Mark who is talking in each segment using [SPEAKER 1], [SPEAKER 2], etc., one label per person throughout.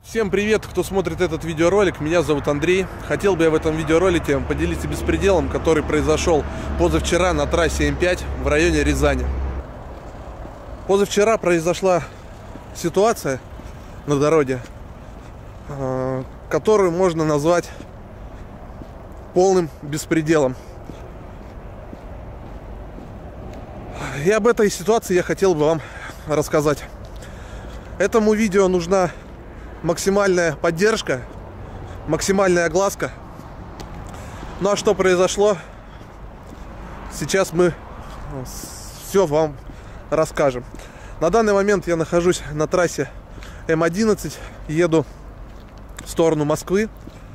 [SPEAKER 1] Всем привет, кто смотрит этот видеоролик, меня зовут Андрей. Хотел бы я в этом видеоролике поделиться беспределом, который произошел позавчера на трассе М5 в районе Рязани. Позавчера произошла ситуация на дороге, которую можно назвать полным беспределом. И об этой ситуации я хотел бы вам рассказать. Этому видео нужна максимальная поддержка, максимальная огласка. Ну а что произошло, сейчас мы все вам расскажем. На данный момент я нахожусь на трассе М11, еду в сторону Москвы.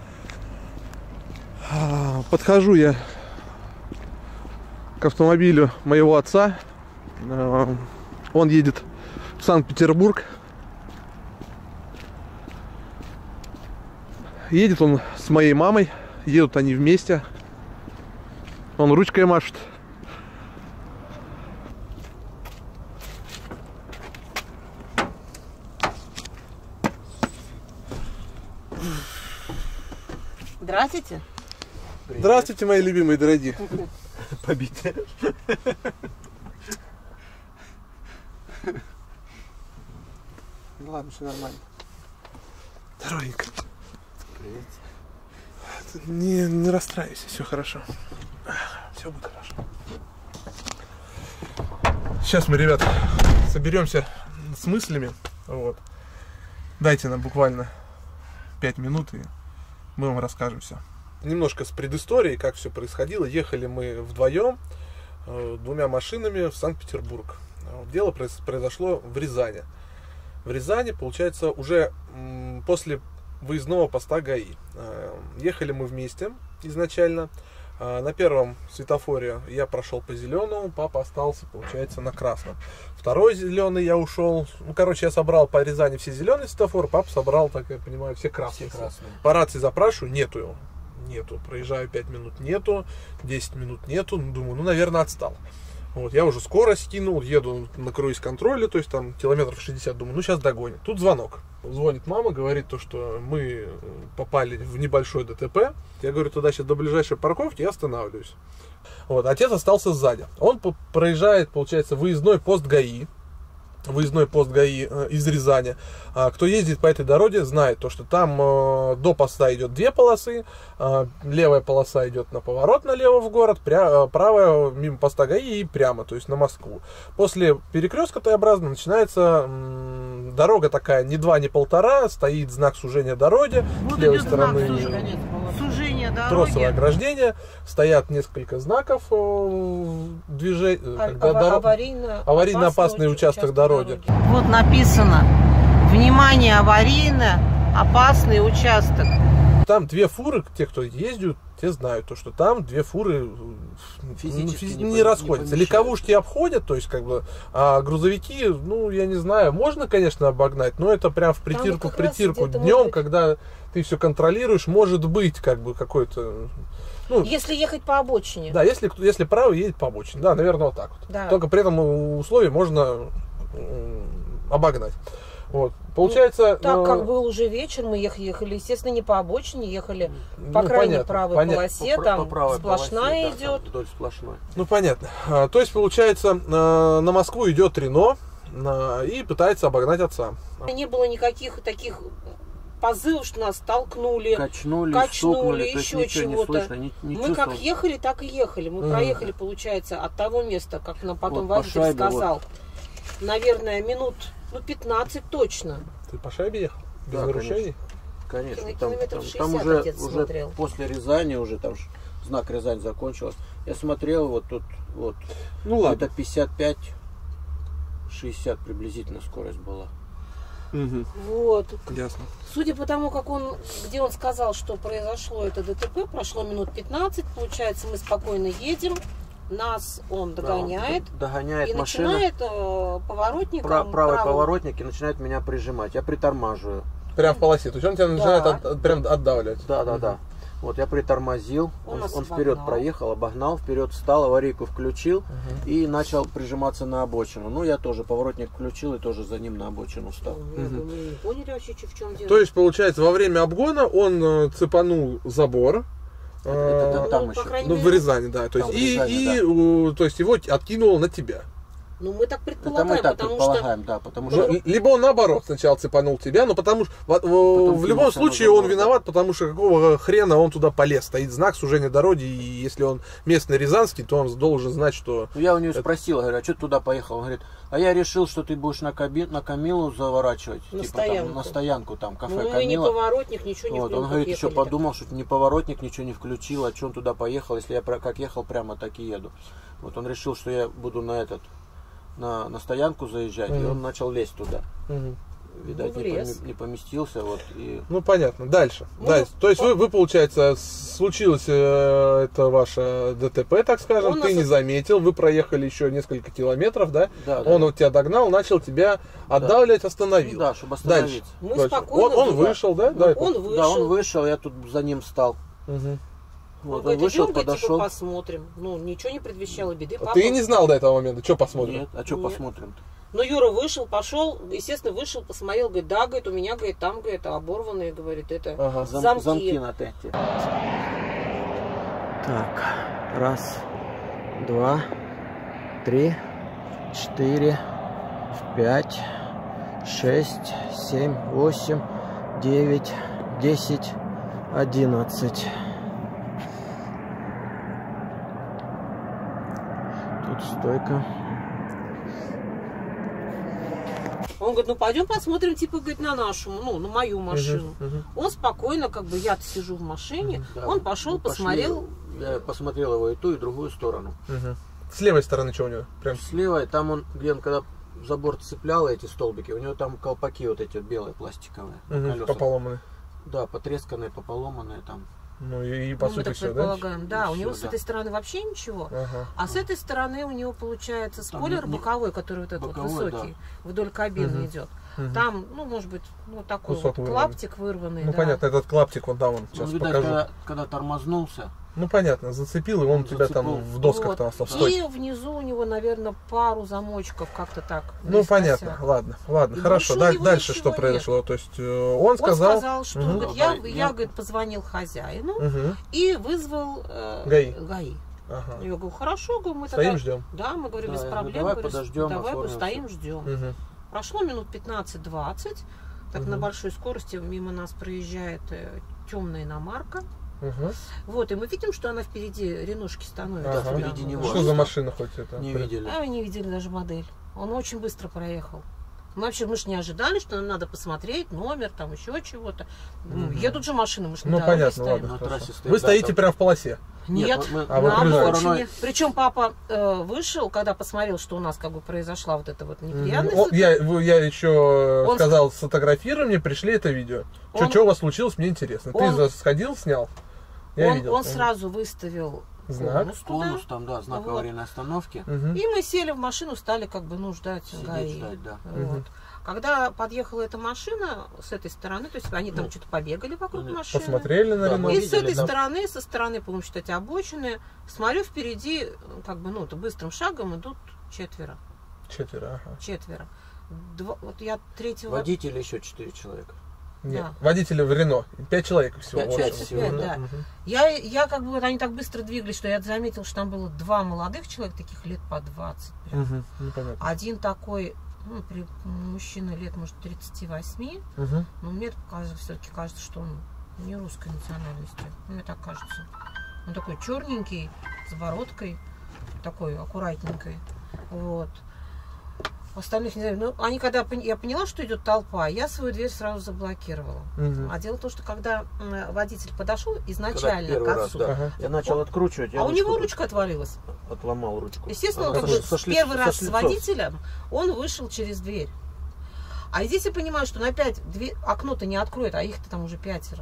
[SPEAKER 1] Подхожу я к автомобилю моего отца. Он едет в Санкт-Петербург. Едет он с моей мамой, едут они вместе. Он ручкой машет.
[SPEAKER 2] Здравствуйте.
[SPEAKER 1] Здравствуйте, мои любимые дорогие.
[SPEAKER 3] Побите.
[SPEAKER 1] Ну ладно, все нормально. Здоровенько. Не расстраивайся, все хорошо. Все будет хорошо. Сейчас мы, ребят, соберемся с мыслями. Вот. Дайте нам буквально 5 минут, и мы вам расскажем все. Немножко с предысторией, как все происходило. Ехали мы вдвоем, двумя машинами в Санкт-Петербург. Дело произошло в Рязани. В Рязани, получается, уже после выездного поста ГАИ. Ехали мы вместе изначально. На первом светофоре я прошел по зеленому, папа остался, получается, на красном. Второй зеленый я ушел. Ну, короче, я собрал по Рязани все зеленые светофоры, папа собрал, так я понимаю, все красные. По рации запрашиваю, нету его. Нету. Проезжаю 5 минут, нету. 10 минут нету. Думаю, ну, наверное, отстал. Вот, я уже скорость кинул, еду на круиз-контроле, то есть там километров 60, думаю, ну сейчас догонит. Тут звонок. Звонит мама, говорит то, что мы попали в небольшой ДТП. Я говорю, туда сейчас до ближайшей парковки я останавливаюсь. Вот, отец остался сзади. Он проезжает, получается, выездной пост ГАИ. Выездной пост ГАИ из Рязани. Кто ездит по этой дороге, знает то, что там до поста идет 2 полосы, левая полоса идет на поворот налево в город, правая мимо поста ГАИ и прямо, то есть на Москву. После перекрестка Т-образно начинается дорога такая, не 2, не 1,5, стоит знак сужения дороги,
[SPEAKER 2] Вот
[SPEAKER 1] с левой
[SPEAKER 2] идет
[SPEAKER 1] стороны
[SPEAKER 2] сужение дороги.
[SPEAKER 1] тросовое ограждение, стоят несколько знаков движения, аварийно-опасный участок дороги.
[SPEAKER 2] Вот написано: внимание, аварийно опасный участок.
[SPEAKER 1] Там 2 фуры, те, кто ездят, те знают, то, что там 2 фуры физически не расходятся. Легковушки обходят, то есть как бы, а грузовики, ну, я не знаю, можно, конечно, обогнать, но это прям в притирку днем, когда ты все контролируешь, может быть, как бы какой-то. Ну,
[SPEAKER 2] если ехать по обочине.
[SPEAKER 1] Да, если право едет по обочине. Да, наверное, вот так вот. Да. Только при этом условии можно обогнать. Вот. Получается,
[SPEAKER 2] так как был уже вечер, мы ехали, естественно, не по обочине, ехали по крайней правой полосе, там сплошная полосе, идет.
[SPEAKER 3] Да, вдоль сплошной.
[SPEAKER 1] Ну, понятно. То есть, получается, на Москву идет Рено и пытается обогнать отца.
[SPEAKER 2] Не было никаких таких позывов, что нас толкнули,
[SPEAKER 3] качнули,
[SPEAKER 2] еще чего-то. Мы как ехали, так и ехали. Мы проехали, получается, от того места, как нам потом вот водитель сказал, наверное, минут 15 точно.
[SPEAKER 1] Ты по шайбе ехал? Без нарушений?
[SPEAKER 3] Конечно.
[SPEAKER 2] Километров 60
[SPEAKER 3] там уже
[SPEAKER 2] смотрел.
[SPEAKER 3] После Рязани, уже там знак Рязань закончилась. Я смотрел, вот тут, вот,
[SPEAKER 1] ну, ладно.
[SPEAKER 3] Это 55-60 приблизительно скорость была.
[SPEAKER 1] Угу.
[SPEAKER 2] Вот.
[SPEAKER 1] Ясно.
[SPEAKER 2] Судя по тому, где он сказал, что произошло это ДТП, прошло минут 15, получается, мы спокойно едем. Нас он догоняет, и
[SPEAKER 3] машина,
[SPEAKER 2] начинает поворотником
[SPEAKER 3] правый поворотник и начинает меня прижимать. Я притормаживаю.
[SPEAKER 1] Прям в полосе, то есть он тебя начинает прям отдавливать.
[SPEAKER 3] Да. Вот я притормозил, он вперед проехал, обогнал, вперед встал, аварийку включил и начал прижиматься на обочину. Ну, я тоже поворотник включил и тоже за ним на обочину встал.
[SPEAKER 2] Мы не поняли вообще, в чем дело.
[SPEAKER 1] То есть, получается, во время обгона он цепанул забор.
[SPEAKER 3] Это там еще.
[SPEAKER 1] Ну, в Рязани, да. То есть, то есть его откинуло на тебя.
[SPEAKER 2] Ну, мы так предполагаем,
[SPEAKER 3] потому что...
[SPEAKER 1] Либо он наоборот сначала цепанул тебя, но потому что в любом случае он виноват, потому что какого хрена он туда полез. Стоит знак сужения дороги, и если он местный рязанский, то он должен знать, что...
[SPEAKER 3] Я у него спросил, говорю, а что ты туда поехал? Он говорит, а я решил, что ты будешь на Камилу заворачивать.
[SPEAKER 2] На
[SPEAKER 3] типа,
[SPEAKER 2] стоянку.
[SPEAKER 3] Там, на стоянку, там, кафе
[SPEAKER 2] Камила.
[SPEAKER 3] Камила.
[SPEAKER 2] Не поворотник, ничего не включил.
[SPEAKER 3] Он говорит, еще подумал, что не поворотник, ничего не включил, а что он туда поехал, если я как ехал, прямо так и еду. Вот он решил, что я буду на стоянку заезжать, и он начал лезть туда. Видать, не поместился. Вот, и...
[SPEAKER 1] Ну, понятно. Дальше. То есть вы, получается, случилось это ваше ДТП, так скажем, ты не заметил, вы проехали еще несколько километров, да? Он тебя догнал, начал тебя отдавливать, остановил.
[SPEAKER 3] Да, чтобы остановиться.
[SPEAKER 1] Он вышел, да?
[SPEAKER 2] Он
[SPEAKER 3] вышел, я тут за ним стал.
[SPEAKER 2] Вот он вышел, подошел. Типа, посмотрим. Ну, ничего не предвещало беды.
[SPEAKER 1] Ты не знал до этого момента, что посмотрим?
[SPEAKER 3] Нет, а что посмотрим-то?
[SPEAKER 2] Ну, Юра вышел, пошел, естественно, вышел, посмотрел, говорит, да, говорит, у меня, говорит, там, говорит, оборванные, говорит, это
[SPEAKER 3] замки на тенте. Так, 1, 2, 3, 4, 5, 6, 7, 8, 9, 10, 11. Стойка.
[SPEAKER 2] Он говорит, ну пойдем посмотрим, типа, говорит, на нашу, ну, на мою машину. Он спокойно, как бы, я-то сижу в машине, он пошел, посмотрел.
[SPEAKER 3] Я посмотрел его и ту, и другую сторону.
[SPEAKER 1] С левой стороны что у него? Прям
[SPEAKER 3] с левой, там он, где он когда за борт цеплял эти столбики, у него там колпаки вот эти вот белые пластиковые.
[SPEAKER 1] Пополоманные.
[SPEAKER 3] Да, потресканные, пополоманные там.
[SPEAKER 1] Ну и по сути все,
[SPEAKER 2] да? Да, у него с этой стороны вообще ничего. А с этой стороны у него получается спойлер боковой, который вот этот вот высокий, вдоль кабины идет. Там, ну, может быть, ну, такой вот клаптик вырванный.
[SPEAKER 1] Ну, понятно, этот клаптик, он там, сейчас покажу.
[SPEAKER 3] Когда тормознулся.
[SPEAKER 1] Ну, понятно, зацепил, и он тебя там в досках там остался.
[SPEAKER 2] И внизу у него, наверное, пару замочков как-то так.
[SPEAKER 1] Ну, понятно, ладно, хорошо. Дальше что произошло? То есть он сказал,
[SPEAKER 2] что говорит, я говорит, позвонил хозяину и вызвал ГАИ. Я говорю, хорошо, мы
[SPEAKER 1] стоим, ждем.
[SPEAKER 2] Да, мы говорим, без проблем.
[SPEAKER 3] Давай подождем,
[SPEAKER 2] давай стоим, ждем. Прошло минут 15-20, так на большой скорости мимо нас проезжает темная иномарка. Вот, и мы видим, что она впереди реношки становится.
[SPEAKER 3] Впереди него.
[SPEAKER 1] Что за машина хоть это?
[SPEAKER 3] Не видели.
[SPEAKER 2] А, не видели даже модель. Он очень быстро проехал. Мы же не ожидали, что нам надо посмотреть номер, там еще чего-то. Едут же машины, мы же
[SPEAKER 1] на дороге стоим. Вы стоите прямо в полосе?
[SPEAKER 2] Нет, на обочине. Причем папа вышел, когда посмотрел, что у нас как бы произошла вот эта вот неприятность.
[SPEAKER 1] Я еще сказал, сфотографируй мне, пришли это видео. Что у вас случилось, мне интересно. Ты сходил, снял?
[SPEAKER 2] Он сразу выставил
[SPEAKER 1] знак.
[SPEAKER 3] Конус там, да, знак аварийной остановки.
[SPEAKER 2] И мы сели в машину, стали как бы, ждать ГАИ. Когда подъехала эта машина с этой стороны, то есть они там что-то побегали вокруг машины.
[SPEAKER 1] Посмотрели на Рено.
[SPEAKER 2] И с этой стороны, со стороны, по-моему, эти обочины, смотрю, впереди, как бы, быстрым шагом идут четверо. Четверо. Вот я третьего...
[SPEAKER 3] Водитель еще 4 человека.
[SPEAKER 1] Нет, водители в Рено. 5 человек всего.
[SPEAKER 3] 5 всего, да.
[SPEAKER 2] Я как бы, они так быстро двигались, что я заметил, что там было 2 молодых человека, таких лет по 20. Один такой, мужчина лет, может, 38. Но мне все-таки кажется, что он не русской национальности. Мне так кажется. Он такой черненький, с бородкой, такой аккуратненькой. Вот. Остальных не знаю. Но они, когда я поняла, что идет толпа, я свою дверь сразу заблокировала. А дело в том, что когда водитель подошел изначально к отцу,
[SPEAKER 3] я начал откручивать.
[SPEAKER 2] А у него ручка отвалилась.
[SPEAKER 3] Отломал ручку.
[SPEAKER 2] Естественно, он первый раз с водителем, он вышел через дверь. А здесь я понимаю, что опять окно-то не откроет, а их-то там уже 5.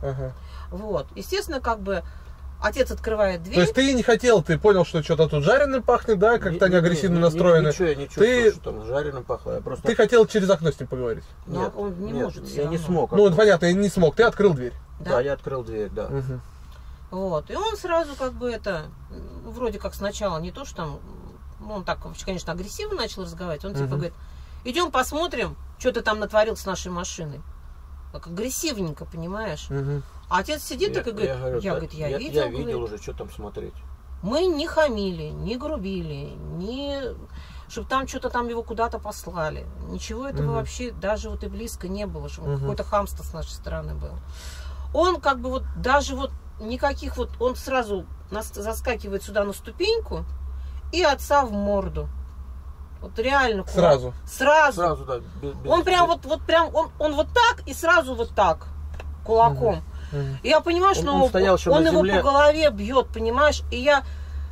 [SPEAKER 2] Вот. Естественно, как бы отец открывает дверь.
[SPEAKER 1] То есть ты не хотел, ты понял, что что-то тут жареным пахнет, да? Как-то они агрессивно настроены.
[SPEAKER 3] Ничего, я не чувствую, что там жареным пахло. Просто...
[SPEAKER 1] Ты хотел через окно с ним поговорить?
[SPEAKER 2] Нет, он не может.
[SPEAKER 3] Я не смог.
[SPEAKER 1] Ну, понятно, я не смог. Ты открыл дверь?
[SPEAKER 3] Да, я открыл дверь, да.
[SPEAKER 2] Вот. И он сразу как бы это, вроде как сначала не то, что там, ну, он так, конечно, агрессивно начал разговаривать. Он типа говорит, идем посмотрим, что ты там натворил с нашей машиной. Так агрессивненько, понимаешь? А отец сидит так и говорит, я
[SPEAKER 3] видел уже, что там смотреть.
[SPEAKER 2] Мы не хамили, не грубили, не... чтобы там что-то там его куда-то послали. Ничего этого вообще даже вот и близко не было, чтобы какое-то хамство с нашей стороны было. Он как бы вот даже вот никаких вот... Он сразу заскакивает сюда на ступеньку и отца в морду. Вот реально.
[SPEAKER 1] Сразу?
[SPEAKER 2] Сразу, да. Он прям вот прям, он вот так и сразу вот так кулаком. И я понимаю, что он его по голове бьет, понимаешь? И я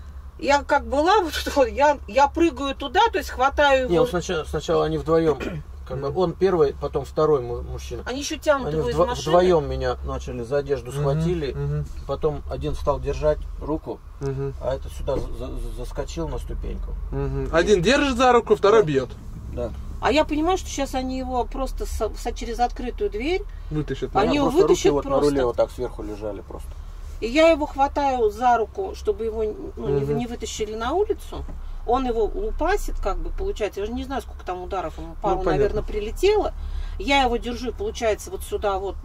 [SPEAKER 2] как была, вот, я прыгаю туда, то есть хватаю его.
[SPEAKER 3] Не, сначала они вдвоем, как бы он первый, потом второй мужчина.
[SPEAKER 2] Они еще тянут его из машины.
[SPEAKER 3] Вдвоем меня начали за одежду схватили, потом один стал держать руку, а этот сюда заскочил на ступеньку.
[SPEAKER 1] Один держит за руку, второй бьет.
[SPEAKER 3] Да.
[SPEAKER 2] А я понимаю, что сейчас они его просто через открытую дверь
[SPEAKER 1] вытащат.
[SPEAKER 2] Они его вытащат
[SPEAKER 3] руки вот на руле вот так сверху лежали просто.
[SPEAKER 2] И я его хватаю за руку, чтобы его не вытащили на улицу. Он его лупасит, как бы, получается. Я же не знаю, сколько там ударов ему. Пару, наверное, прилетело. Я его держу, получается, вот сюда вот,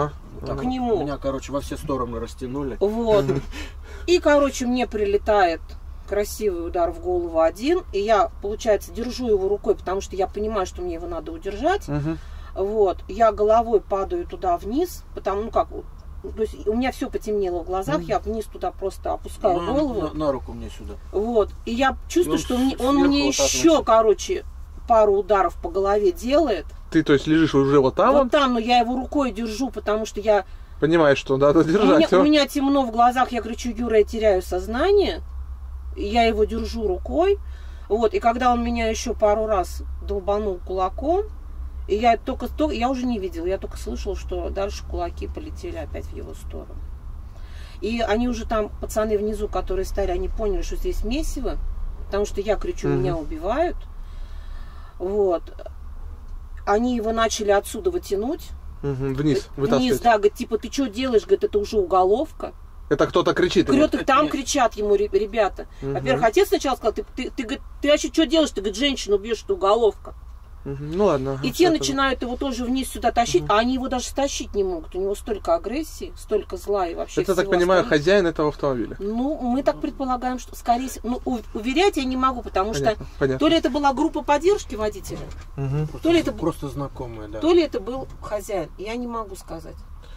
[SPEAKER 2] к нему.
[SPEAKER 3] Меня, короче, во все стороны растянули.
[SPEAKER 2] Вот. И, короче, мне прилетает красивый удар в голову один. И я, получается, держу его рукой, потому что я понимаю, что мне его надо удержать. Вот. Я головой падаю туда вниз, потому, то есть у меня все потемнело в глазах, я вниз туда просто опускаю голову.
[SPEAKER 3] На руку мне сюда.
[SPEAKER 2] Вот. И я чувствую, что он мне еще, короче, пару ударов по голове делает.
[SPEAKER 1] Ты, то есть, лежишь уже вот там?
[SPEAKER 2] Вот там, но я его рукой держу, потому что я...
[SPEAKER 1] Понимаешь, что надо держать.
[SPEAKER 2] У меня темно в глазах, я кричу, Юра, я теряю сознание. И я его держу рукой. Вот. И когда он меня еще пару раз долбанул кулаком, и я уже не видела, я только слышала, что дальше кулаки полетели опять в его сторону. И они уже там, пацаны внизу, которые стояли, они поняли, что здесь месиво, потому что я кричу, меня убивают. Вот. Они его начали отсюда вытянуть.
[SPEAKER 1] Вниз вытаскивать.
[SPEAKER 2] Вниз, да, говорит, типа, ты что делаешь? Говорит, это уже уголовка.
[SPEAKER 1] Это кто-то кричит.
[SPEAKER 2] Говорит, там кричат ему ребята. Во-первых, отец сначала сказал, ты вообще что делаешь? Ты, говорит, женщину бьешь, это уголовка.
[SPEAKER 1] Ну ладно.
[SPEAKER 2] И те начинают его тоже вниз сюда тащить, а они его даже стащить не могут. У него столько агрессии, столько зла и вообще
[SPEAKER 1] это, так понимаю, хозяин этого автомобиля.
[SPEAKER 2] Ну, мы так предполагаем, что скорее всего... Ну, уверять я не могу, потому что то ли это была группа поддержки водителя, то ли это
[SPEAKER 3] просто знакомые, да.
[SPEAKER 2] То ли это был хозяин. Я не могу сказать.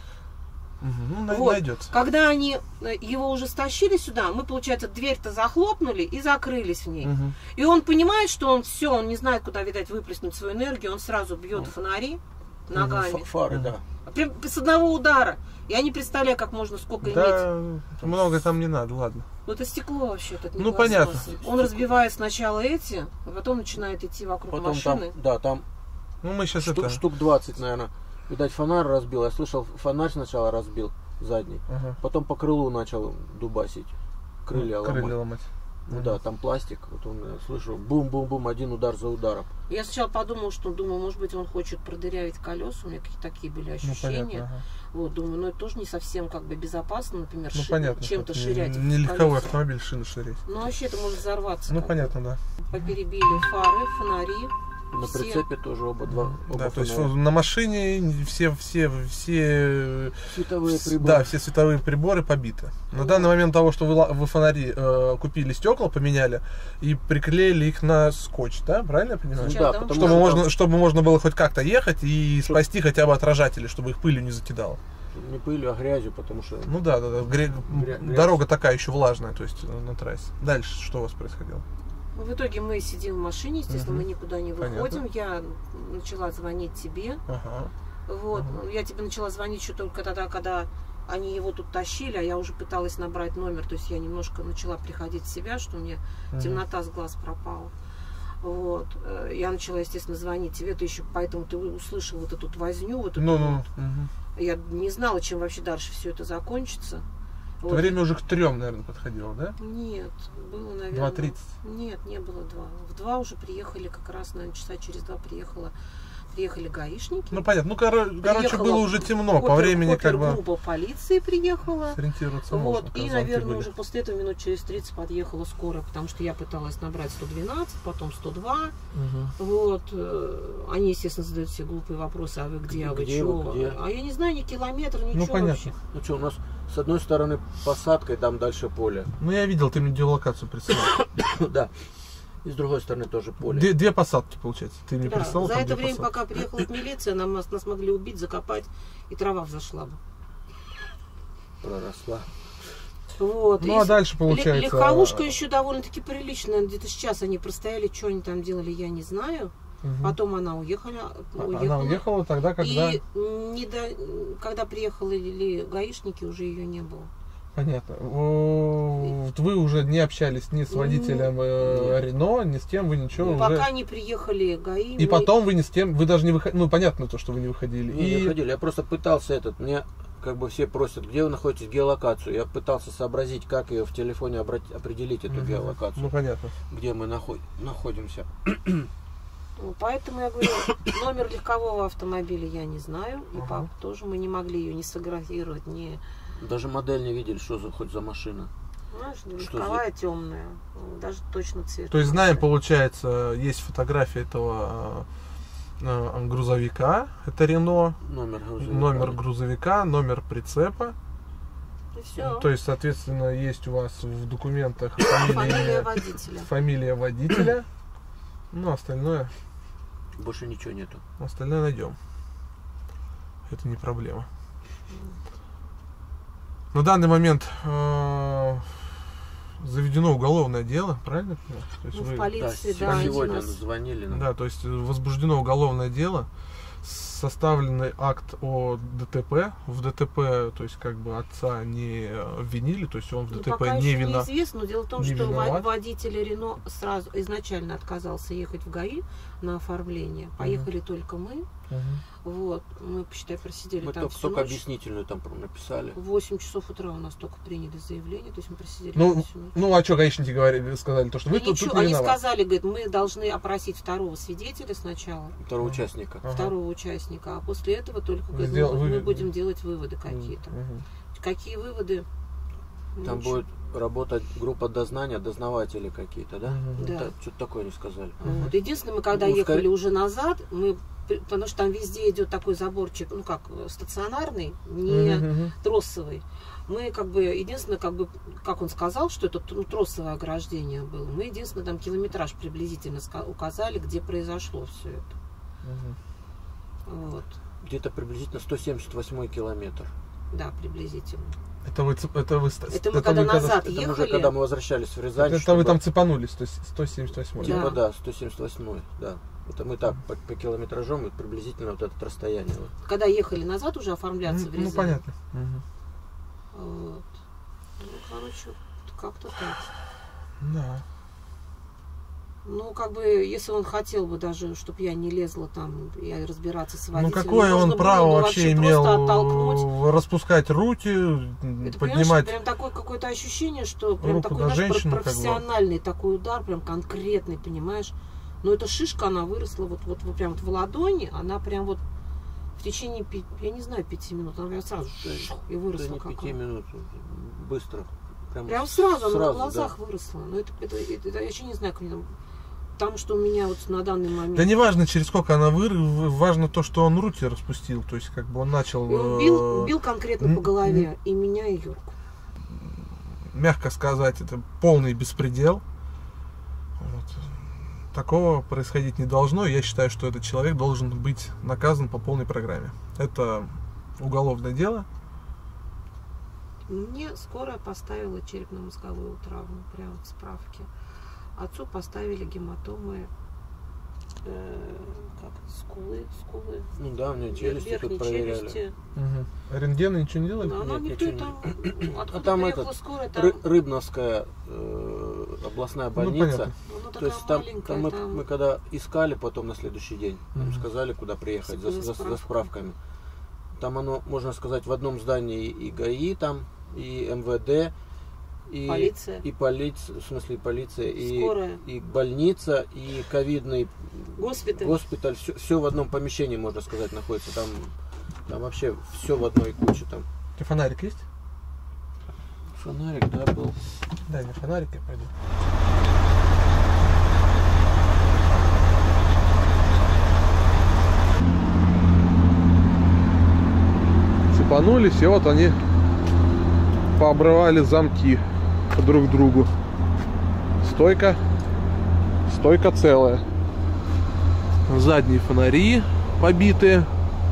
[SPEAKER 1] Вот. Найдется.
[SPEAKER 2] Когда они его уже стащили сюда, мы, получается, дверь-то захлопнули и закрылись в ней. И он понимает, что он не знает, куда, видать, выплеснуть свою энергию, он сразу бьет фонари ногами.
[SPEAKER 3] Фары, да.
[SPEAKER 2] Прям с одного удара. Я не представляю, как можно сколько иметь.
[SPEAKER 1] Много там не надо, ладно.
[SPEAKER 2] Ну это стекло вообще-то.
[SPEAKER 1] Ну понятно.
[SPEAKER 2] Он разбивает сначала эти, а потом начинает идти вокруг машины.
[SPEAKER 3] Там
[SPEAKER 1] мы сейчас
[SPEAKER 3] штук 20, наверное. Видать, фонарь разбил. Я слышал, фонарь сначала разбил задний. Потом по крылу начал дубасить. Крылья ломать. Ну да, там пластик. Вот он, я слышу, бум-бум-бум, один удар за ударом.
[SPEAKER 2] Я сначала подумала, может быть, он хочет продырявить колеса. У меня какие-то такие были ощущения. Вот, думаю, это тоже не совсем как бы безопасно, например, чем-то ширять.
[SPEAKER 1] Не легковой автомобиль шины ширить.
[SPEAKER 2] Ну, вообще это может взорваться.
[SPEAKER 1] Ну, понятно, да.
[SPEAKER 2] Поперебили фары, фонари.
[SPEAKER 3] На прицепе тоже оба
[SPEAKER 1] да, то есть на машине все
[SPEAKER 3] световые приборы.
[SPEAKER 1] Да, все световые приборы побиты. На данный момент того, что вы фонари купили стекла, поменяли и приклеили их на скотч, да, правильно я понимаю?
[SPEAKER 2] Сейчас,
[SPEAKER 1] да, чтобы можно было хоть как-то ехать и спасти хотя бы отражатели, чтобы их пылью не закидало.
[SPEAKER 3] Не пылью, а грязью, потому что...
[SPEAKER 1] Ну да. Дорога такая еще влажная, то есть на трассе. Дальше что у вас происходило?
[SPEAKER 2] В итоге мы сидим в машине, естественно, мы никуда не выходим. Понятно. Я начала звонить тебе. Вот. Я тебе начала звонить еще только тогда, когда они его тут тащили, а я уже пыталась набрать номер. То есть я немножко начала приходить в себя, что у меня темнота с глаз пропала. Вот. Я начала, естественно, звонить тебе, поэтому ты услышал вот эту возню, вот эту Я не знала, чем вообще дальше все это закончится.
[SPEAKER 1] В то время уже к 3, наверное, подходило, да?
[SPEAKER 2] Нет, было, наверное...
[SPEAKER 1] 2:30?
[SPEAKER 2] Нет, не было 2. В 2 уже приехали, как раз, наверное, часа через 2 приехала приехали гаишники.
[SPEAKER 1] Ну понятно, ну короче, было уже темно, по времени как бы...
[SPEAKER 2] группа полиции приехала.
[SPEAKER 1] Сориентироваться
[SPEAKER 2] вот,
[SPEAKER 1] можно.
[SPEAKER 2] И, наверное, уже после этого минут через 30 подъехала скорая, потому что я пыталась набрать 112, потом 102. Вот. Они, естественно, задают все глупые вопросы, а вы где, а вы что? А я не знаю, ни километр, ничего
[SPEAKER 1] ну, понятно.
[SPEAKER 2] вообще.
[SPEAKER 3] Ну что, у нас с одной стороны посадка, и там дальше поле.
[SPEAKER 1] Ну я видел, ты мне геолокацию прислал.
[SPEAKER 3] Да. И с другой стороны тоже поле.
[SPEAKER 1] Две посадки, получается. Ты мне прислал.
[SPEAKER 2] За это время, пока приехала милиция, нас могли убить, закопать, и трава взошла бы.
[SPEAKER 3] Проросла.
[SPEAKER 2] Вот.
[SPEAKER 1] Ну а дальше получается...
[SPEAKER 2] Легковушка еще довольно-таки приличная. Где-то сейчас они простояли, что они там делали, я не знаю. Потом она уехала.
[SPEAKER 1] Она уехала тогда, когда...
[SPEAKER 2] И когда приехали гаишники, уже ее не было.
[SPEAKER 1] Понятно. Вы уже не общались ни с водителем Рено, ни с кем, вы ничего
[SPEAKER 2] пока не приехали ГАИ.
[SPEAKER 1] И потом вы ни с кем, вы даже не выходили, ну понятно то, что вы не выходили.
[SPEAKER 3] Не выходили, я просто пытался мне как бы все просят, где вы находитесь геолокацию. Я пытался сообразить, как ее в телефоне определить, эту геолокацию.
[SPEAKER 1] Ну понятно.
[SPEAKER 3] Где мы находимся.
[SPEAKER 2] Поэтому я говорю, номер легкового автомобиля я не знаю. И папа тоже, мы не могли ее не сфотографировать, не...
[SPEAKER 3] Даже модель не видели, что хоть за машина.
[SPEAKER 2] Знаешь, легковая темная, даже точно цвет.
[SPEAKER 1] То есть знаем, получается, есть фотография этого грузовика, это Рено, номер грузовика, номер прицепа.
[SPEAKER 2] И все.
[SPEAKER 1] То есть, соответственно, есть у вас в документах фамилия водителя. Ну, остальное...
[SPEAKER 3] Больше ничего нету.
[SPEAKER 1] Остальное найдем. Это не проблема. На данный момент заведено уголовное дело, правильно? То есть
[SPEAKER 2] в полиции,
[SPEAKER 3] да, сегодня звонили.
[SPEAKER 1] Да, то есть возбуждено уголовное дело, составленный акт о ДТП. В ДТП, то есть как бы отца не обвинили, то есть он в ДТП
[SPEAKER 2] пока
[SPEAKER 1] не
[SPEAKER 2] еще
[SPEAKER 1] виноват.
[SPEAKER 2] Неизвестно, но дело в том, что водитель Рено сразу изначально отказался ехать в ГАИ на оформление. Поехали только мы. Вот, мы, посчитай, просидели там всю
[SPEAKER 3] только
[SPEAKER 2] ночь.
[SPEAKER 3] Объяснительную там написали.
[SPEAKER 2] В 8 часов утра у нас только приняли заявление, то есть мы просидели
[SPEAKER 1] всю
[SPEAKER 2] ночь.
[SPEAKER 1] Ну, а что гаишники сказали? То, что вы тут не
[SPEAKER 2] Они
[SPEAKER 1] виноваты.
[SPEAKER 2] сказали, говорят, мы должны опросить второго свидетеля сначала.
[SPEAKER 3] Второго участника.
[SPEAKER 2] Второго участника, а после этого только мы будем делать выводы какие-то. Какие выводы?
[SPEAKER 3] Там будет работать группа дознания, дознаватели какие-то, да?
[SPEAKER 2] Да.
[SPEAKER 3] Что-то такое не сказали.
[SPEAKER 2] Вот. Единственное, мы когда ехали уже назад, потому что там везде идет такой заборчик, ну как стационарный, не тросовый. Мы как бы, единственное, как он сказал, что это тросовое ограждение было, мы единственное там километраж приблизительно указали, где произошло все это. Вот.
[SPEAKER 3] Где-то приблизительно 178 километр.
[SPEAKER 2] Да, приблизительно.
[SPEAKER 1] Это мы
[SPEAKER 2] когда назад ехали.
[SPEAKER 3] Это уже когда мы возвращались в Рязань.
[SPEAKER 1] Это вы там цепанулись, то есть 178.
[SPEAKER 3] Типа да, 178, да. Это мы так по километражу, мы приблизительно вот это расстояние. Вот.
[SPEAKER 2] Когда ехали назад уже оформляться в Рязань.
[SPEAKER 1] Ну понятно.
[SPEAKER 2] Вот. Ну, короче, как-то так.
[SPEAKER 1] Да.
[SPEAKER 2] Ну, как бы, если он хотел бы даже, чтобы я не лезла там и разбираться с водителем.
[SPEAKER 1] Ну, какое он право вообще имел распускать руки,
[SPEAKER 2] это,
[SPEAKER 1] поднимать
[SPEAKER 2] прям такое какое-то ощущение, что прям такой профессиональный такой удар, прям конкретный, понимаешь? Но эта шишка, она выросла вот прям в ладони, она прям вот в течение, я не знаю, 5 минут, она прям сразу и выросла.
[SPEAKER 3] Да не 5 минут, быстро.
[SPEAKER 2] Прям сразу она на глазах выросла. Но это я еще не знаю, как там. Потому что у меня вот на данный момент...
[SPEAKER 1] Да не важно, через сколько она важно то, что он руки распустил. То есть, как бы он начал...
[SPEAKER 2] И он бил конкретно по голове и меня, и Юрку.
[SPEAKER 1] Мягко сказать, это полный беспредел. Вот. Такого происходить не должно. Я считаю, что этот человек должен быть наказан по полной программе. Это уголовное дело.
[SPEAKER 2] Мне скорая поставила черепно-мозговую травму, прямо в справке. Отцу поставили гематомы, скулы.
[SPEAKER 3] Ну да, у меня челюсти тут проверяли.
[SPEAKER 1] Рентгены ничего не делали?
[SPEAKER 2] Она никто там, откуда
[SPEAKER 3] там
[SPEAKER 2] приехала скорая, там...
[SPEAKER 3] Рыбновская областная больница.
[SPEAKER 1] Ну,
[SPEAKER 3] то есть там мы когда искали потом на следующий день, нам сказали, куда приехать за справками. Там оно, можно сказать, в одном здании и ГАИ там, и МВД, и
[SPEAKER 2] полиция.
[SPEAKER 3] И полиция, в смысле полиция,
[SPEAKER 2] Скорая.
[SPEAKER 3] и больница, и ковидный госпиталь. Все в одном помещении, можно сказать, находится. Там вообще все в одной куче там.
[SPEAKER 1] У тебя фонарик есть?
[SPEAKER 3] Фонарик, да, был.
[SPEAKER 1] Дай мне фонарик, я пойду. Цепанулись, и вот они пообрывали замки друг к другу. Стойка целая. Задние фонари побитые.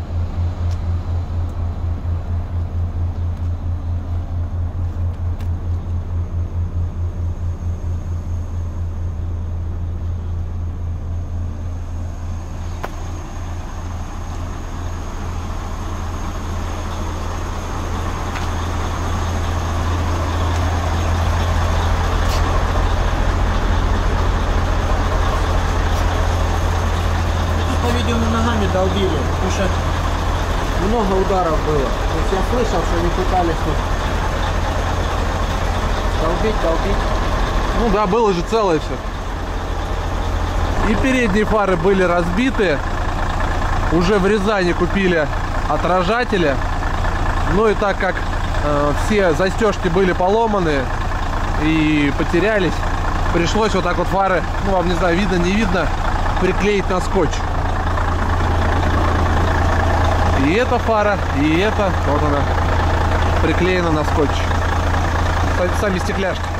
[SPEAKER 3] Ногами долбили, потому что много ударов было. То есть я слышал, что они пытались тут долбить.
[SPEAKER 1] Ну да, было же целое все. И передние фары были разбиты. Уже в Рязани купили отражатели. Ну и так как все застежки были поломаны и потерялись, пришлось вот так вот фары, ну вам не знаю, видно, не видно, приклеить на скотч. И эта фара, и эта, вот она, приклеена на скотч. Сами стекляшки.